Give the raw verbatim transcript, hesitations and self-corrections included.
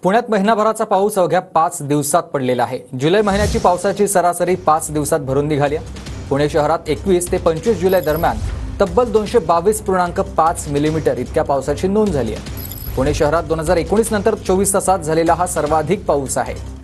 पुण्यात महिनाभराचा पाऊस अवघ्या पाच दिवसात पडलेला आहे। जुलै महिन्याची पावसाची सरासरी पाच दिवसात भरून निघाली आहे। पुणे शहरात एकवीस ते पंचवीस जुलै दरम्यान तब्बल दोनशे बावीस पूर्णांक पाच मिलीमीटर इतक्या पावसाची नोंद झाली आहे। पुणे शहरात दोन हजार एकोणीस नंतर चोवीस तासात झालेला हा सर्वाधिक पाऊस आहे।